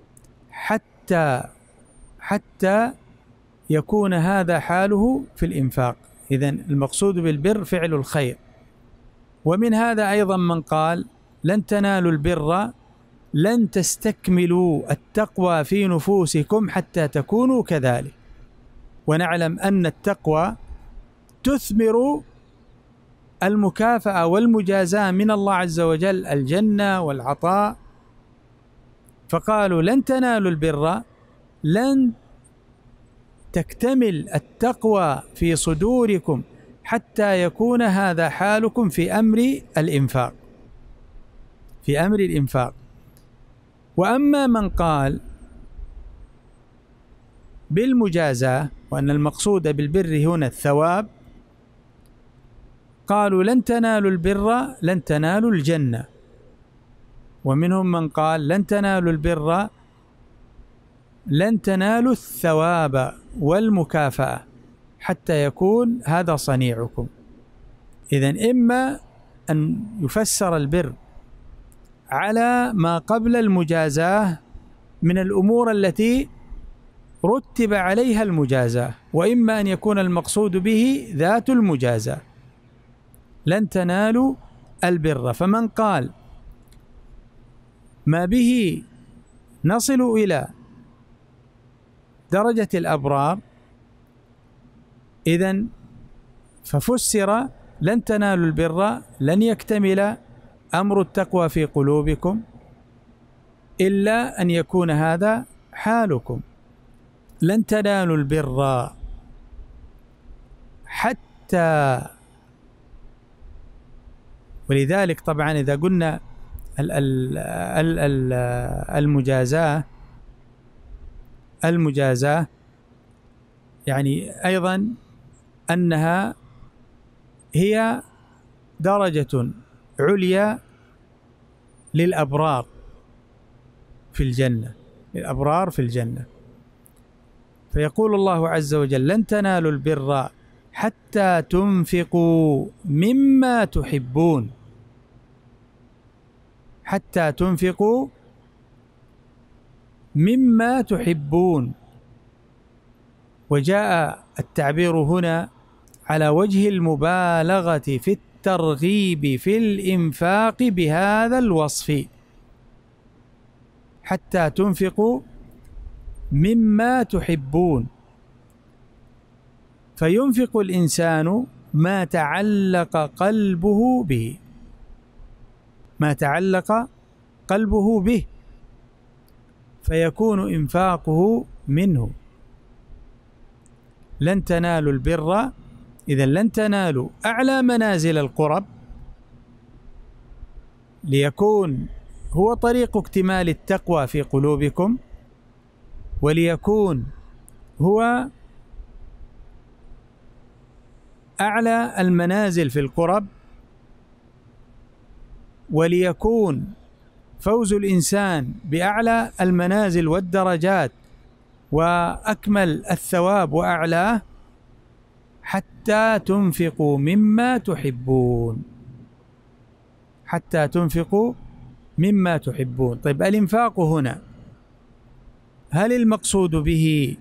حتى يكون هذا حاله في الإنفاق. إذن المقصود بالبر فعل الخير. ومن هذا أيضا من قال لن تنالوا البر، لن تستكملوا التقوى في نفوسكم حتى تكونوا كذلك. ونعلم أن التقوى تثمر المكافأة والمجازاة من الله عز وجل، الجنة والعطاء. فقالوا لن تنالوا البر، لن تكتمل التقوى في صدوركم حتى يكون هذا حالكم في أمر الإنفاق. وأما من قال بالمجازاة وأن المقصود بالبر هنا الثواب، قالوا لن تنالوا البر، لن تنالوا الجنة. ومنهم من قال لن تنالوا البر، لن تنالوا الثواب والمكافأة حتى يكون هذا صنيعكم. إذن إما أن يفسر البر على ما قبل المجازاة من الأمور التي رتب عليها المجازاة، وإما أن يكون المقصود به ذات المجازاة. لن تنالوا البر، فمن قال ما به نصل إلى درجة الأبرار. إذن ففسر لن تنالوا البر، لن يكتمل أمر التقوى في قلوبكم إلا أن يكون هذا حالكم. لن تنالوا البر حتى، ولذلك طبعا إذا قلنا المجازاة يعني أيضا أنها هي درجة عليا للأبرار في الجنة، للأبرار في الجنة. فيقول الله عز وجل: لن تنالوا البر حتى تنفقوا مما تحبون، حتى تنفقوا مما تحبون. وجاء التعبير هنا على وجه المبالغة في الترغيب في الإنفاق بهذا الوصف، حتى تنفقوا مما تحبون. فينفق الإنسان ما تعلق قلبه به، ما تعلق قلبه به، فيكون إنفاقه منه. لن تنالوا البر، إذا لن تنالوا أعلى منازل القرب، ليكون هو طريق اكتمال التقوى في قلوبكم، وليكون هو أعلى المنازل في القرب، وليكون فوز الإنسان بأعلى المنازل والدرجات وأكمل الثواب وأعلاه، حتى تنفقوا مما تحبون، حتى تنفقوا مما تحبون. طيب الإنفاق هنا هل المقصود به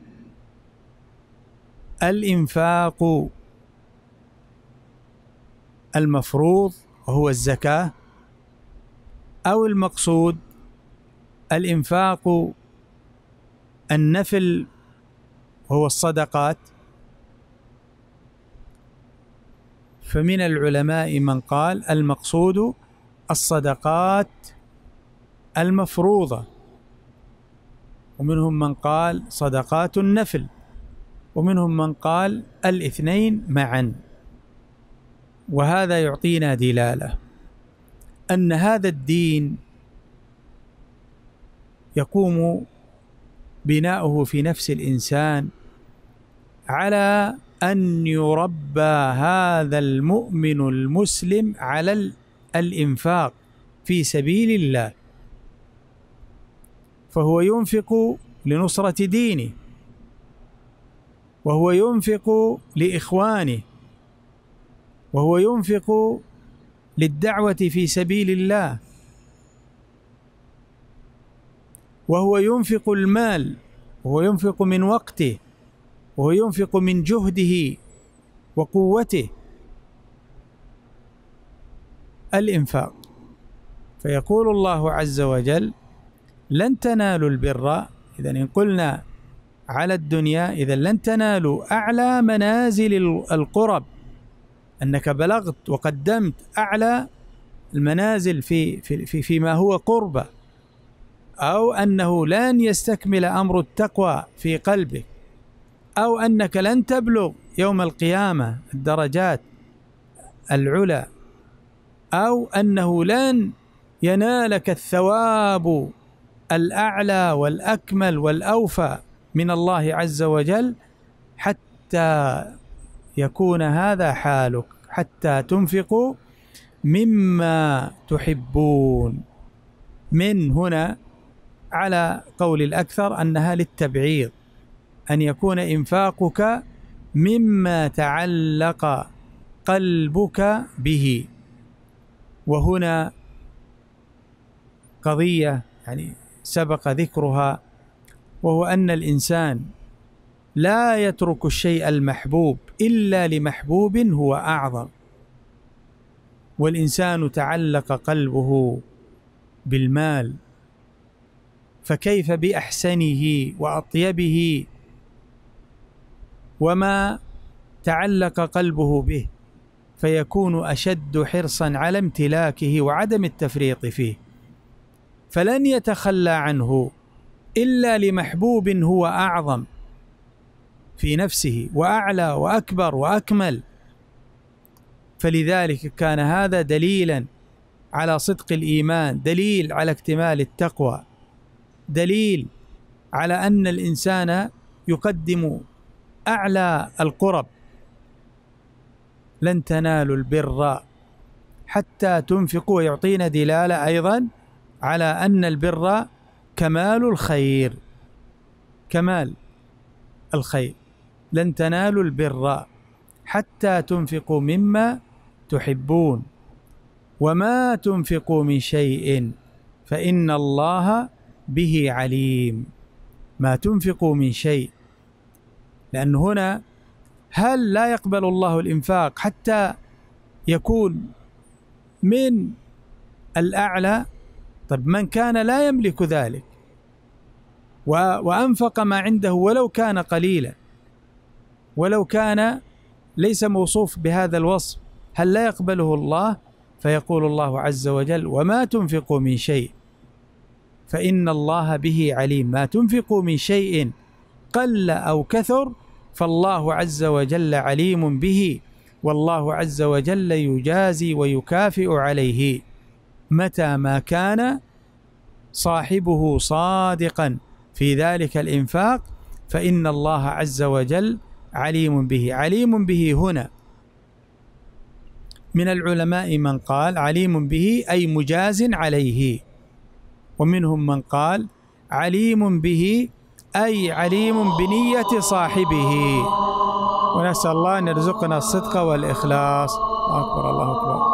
الإنفاق المفروض وهو الزكاة، أو المقصود الإنفاق النفل وهو الصدقات؟ فمن العلماء من قال المقصود الصدقات المفروضة، ومنهم من قال صدقات النفل، ومنهم من قال الاثنين معا. وهذا يعطينا دلالة أن هذا الدين يقوم بناؤه في نفس الإنسان على أن يربى هذا المؤمن المسلم على الإنفاق في سبيل الله، فهو ينفق لنصرة دينه، وهو ينفق لإخوانه، وهو ينفق للدعوة في سبيل الله، وهو ينفق المال، وهو ينفق من وقته، وهو ينفق من جهده وقوته. الإنفاق. فيقول الله عز وجل: لن تنالوا البر. إذا إن قلنا على الدنيا، إذا لن تنالوا أعلى منازل القرب، أنك بلغت وقدمت أعلى المنازل فيما هو قربة، أو أنه لن يستكمل أمر التقوى في قلبك، أو أنك لن تبلغ يوم القيامة الدرجات العلى، أو أنه لن ينالك الثواب الأعلى والأكمل والأوفى من الله عز وجل، حتى يكون هذا حالك، حتى تنفقوا مما تحبون. من هنا على قول الأكثر أنها للتبعيض، أن يكون إنفاقك مما تعلق قلبك به. وهنا قضية يعني سبق ذكرها، وهو أن الإنسان لا يترك الشيء المحبوب إلا لمحبوب هو أعظم. والإنسان تعلق قلبه بالمال فكيف بأحسنه وأطيبه وما تعلق قلبه به، فيكون أشد حرصا على امتلاكه وعدم التفريط فيه، فلن يتخلى عنه إلا لمحبوب هو أعظم في نفسه وأعلى وأكبر وأكمل. فلذلك كان هذا دليلا على صدق الإيمان، دليل على اكتمال التقوى، دليل على أن الإنسان يقدم أعلى القرب. لن تنالوا البر حتى تنفقوا، ويعطينا دلالة أيضا على أن البر كمال الخير، كمال الخير. لن تنالوا البر حتى تنفقوا مما تحبون وما تنفقوا من شيء فإن الله به عليم. ما تنفقوا من شيء، لأن هنا هل لا يقبل الله الإنفاق حتى يكون من الأعلى؟ طيب من كان لا يملك ذلك وأنفق ما عنده ولو كان قليلا، ولو كان ليس موصوف بهذا الوصف، هل لا يقبله الله؟ فيقول الله عز وجل: وما تنفقوا من شيء فإن الله به عليم. ما تنفقوا من شيء قل أو كثر فالله عز وجل عليم به، والله عز وجل يجازي ويكافئ عليه متى ما كان صاحبه صادقا في ذلك الإنفاق، فإن الله عز وجل عليم به. عليم به هنا من العلماء من قال عليم به أي مجاز عليه، ومنهم من قال عليم به أي عليم بنية صاحبه. ونسأل الله أن يرزقنا الصدق والإخلاص. الله أكبر، الله أكبر.